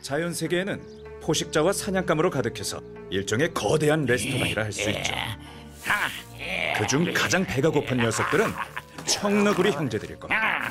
자연 세계에는 포식자와 사냥감으로 가득해서 일종의 거대한 레스토랑이라 할 수 있죠. 그중 가장 배가 고픈 녀석들은 청너구리 형제들일 겁니다.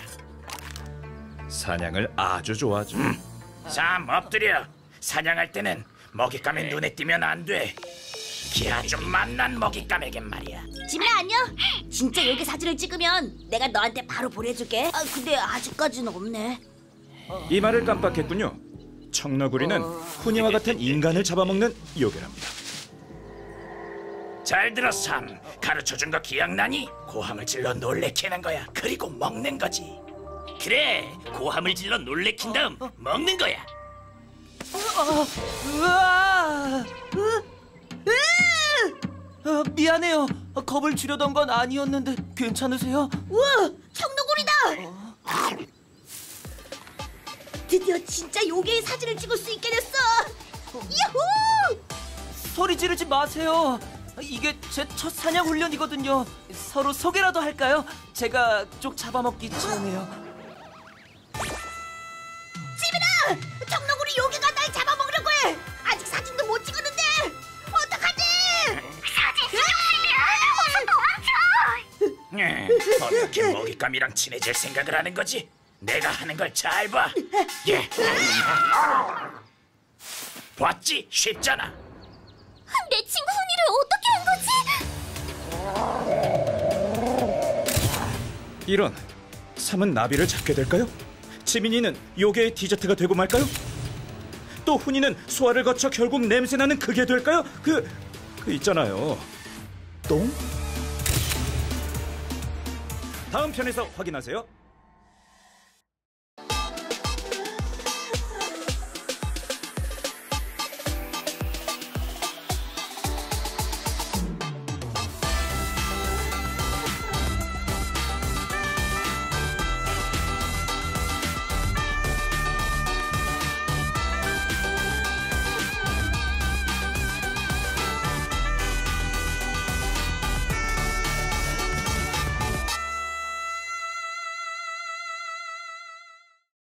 사냥을 아주 좋아하죠. 참 엎드려. 사냥할 때는 먹잇감이 눈에 띄면 안 돼. 기아 좀 만난 먹잇감에겐 말이야. 지민아 안녕. 진짜 여기 사진을 찍으면 내가 너한테 바로 보내줄게. 근데 아직까지는 없네. 이 말을 깜빡했군요. 청너구리는 훈이와 같은 인간을 잡아먹는 요괴랍니다. 잘 들어 삼. 가르쳐준 거 기억나니? 고함을 질러 놀래키는 거야. 그리고 먹는 거지. 그래, 고함을 질러 놀래킨 다음 먹는 거야. 미안해요. 겁을 주려던 건 아니었는데 괜찮으세요? 우와, 청너구리다. 드디어 진짜 요괴의 사진을 찍을 수 있게 됐어. 야호! 소리 지르지 마세요. 이게 제 첫 사냥 훈련이거든요. 서로 소개라도 할까요? 제가 쪽 잡아먹기 전에요. 지민아! 청너구리 요괴가 날 잡아먹으려고 해. 아직 사진도 못 찍었는데 어떡하지? 사진 찍었으면 어서 도망쳐. 어떻게 먹잇감이랑 친해질 생각을 하는 거지? 내가 하는 걸 잘 봐. 예. 봤지? 쉽잖아. 내 친구 훈이를 어떻게 한 거지? 이런, 삼은 나비를 잡게 될까요? 지민이는 요괴의 디저트가 되고 말까요? 또 훈이는 소화를 거쳐 결국 냄새나는 그게 될까요? 그 있잖아요, 똥? 다음 편에서 확인하세요.